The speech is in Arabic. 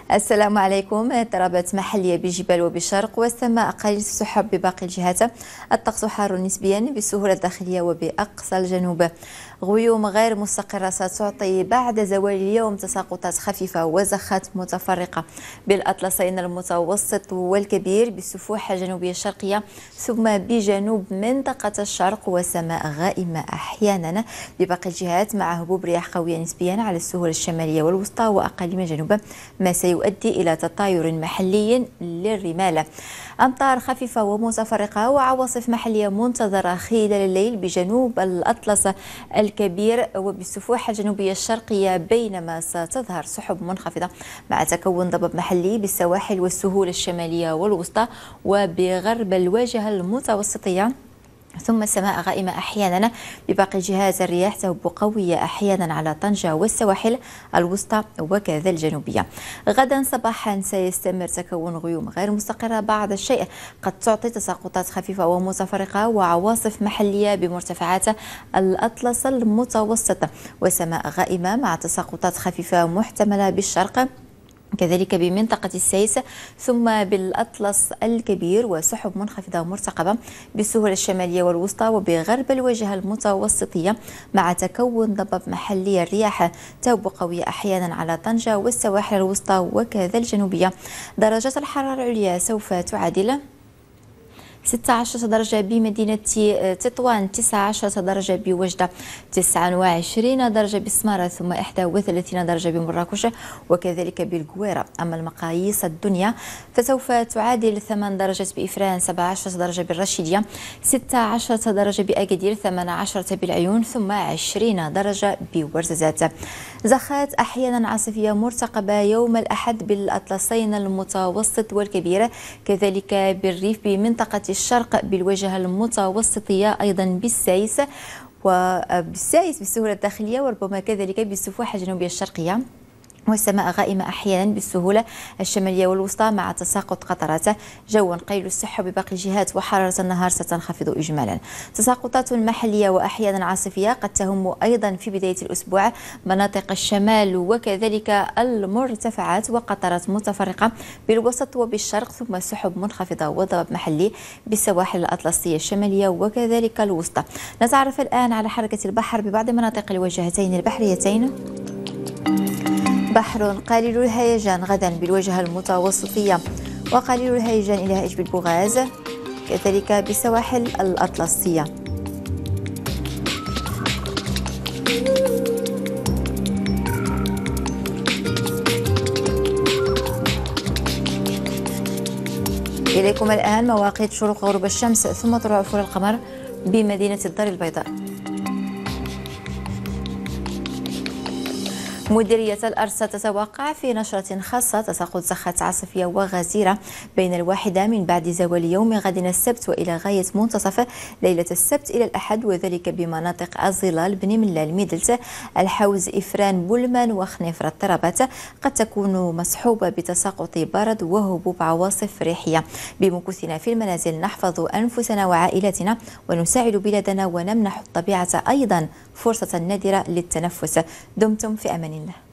السلام عليكم. اضطرابات محلية بالجبال وبالشرق والسماء قليل السحب بباقي الجهات. الطقس حار نسبيا بالسهولة الداخلية وبأقصى الجنوب. غيوم غير مستقرة ستعطي بعد زوال اليوم تساقطات خفيفة وزخات متفرقة بالأطلسين المتوسط والكبير بالسفوح الجنوبية الشرقية ثم بجنوب منطقة الشرق وسماء غائمة أحيانا بباقي الجهات مع هبوب رياح قوية نسبيا على السهول الشمالية والوسطى وأقل من جنوب ما سيؤدي إلى تطاير محلي للرمال. أمطار خفيفة ومتفرقة وعواصف محلية منتظرة خلال الليل بجنوب الأطلس الكبير وبالسفوح الجنوبية الشرقية، بينما ستظهر سحب منخفضة مع تكون ضباب محلي بالسواحل والسهول الشمالية والوسطى وبغرب الواجهة المتوسطية، ثم السماء غائمة أحيانا بباقي الجهات. الرياح تهب قوية أحيانا على طنجة والسواحل الوسطى وكذا الجنوبية. غدا صباحا سيستمر تكون غيوم غير مستقرة بعض الشيء قد تعطي تساقطات خفيفة ومتفرقة وعواصف محلية بمرتفعات الأطلس المتوسطة وسماء غائمة مع تساقطات خفيفة محتملة بالشرق كذلك بمنطقة السيس ثم بالأطلس الكبير وسحب منخفضة مرتقبة بالسهول الشمالية والوسطى وبغرب الواجهة المتوسطية مع تكون ضباب محلي. الرياح تهب قوية أحيانا على طنجة والسواحل الوسطى وكذا الجنوبية. درجات الحرارة العليا سوف تعادل 16 درجة بمدينة تطوان، 19 درجة بوجدة، 29 درجة بسمارة، ثم 31 درجة بمراكش وكذلك بالقويرة. أما المقاييس الدنيا فسوف تعادل 8 درجات بإفران، 17 درجة بالرشيدية، 16 درجة بأكادير، 18 بالعيون، ثم 20 درجة بورزازات. زخات أحيانا عاصفية مرتقبة يوم الأحد بالأطلسين المتوسط والكبير، كذلك بالريف بمنطقة الشرق بالواجهة المتوسطية، أيضا بالسايس بالسهولة الداخلية وربما كذلك بالسفوح الجنوبية الشرقية والسماء غائمة أحيانا بالسهولة الشمالية والوسطى مع تساقط قطرات. جو قليل السحب بباقي الجهات وحرارة النهار ستنخفض إجمالا. تساقطات محلية وأحيانا عاصفية قد تهم أيضا في بداية الأسبوع مناطق الشمال وكذلك المرتفعات وقطرات متفرقة بالوسط وبالشرق، ثم سحب منخفضة وضباب محلي بالسواحل الأطلسية الشمالية وكذلك الوسطى. نتعرف الآن على حركة البحر ببعض مناطق الواجهتين البحريتين. بحر قليل الهيجان غدا بالواجهة المتوسطية وقليل الهيجان إلى هائج بالبوغاز، كذلك بالسواحل الأطلسية. إليكم الآن مواقيت شروق غروب الشمس ثم طلوع أفول القمر بمدينة الدار البيضاء. مديرية الأرصاد تتوقع في نشرة خاصة تساقط زخات عاصفية وغزيرة بين 1 من بعد زوال يوم غد السبت وإلى غاية منتصف ليلة السبت إلى الأحد، وذلك بمناطق الظلال، بني ملال، ميدلت، الحوز، إفران، بولمان وخنيفر. اضطرابات قد تكون مصحوبة بتساقط برد وهبوب عواصف ريحية. بمكوثنا في المنازل نحفظ أنفسنا وعائلتنا ونساعد بلادنا ونمنح الطبيعة أيضا فرصة نادرة للتنفس. دمتم في أمان الله.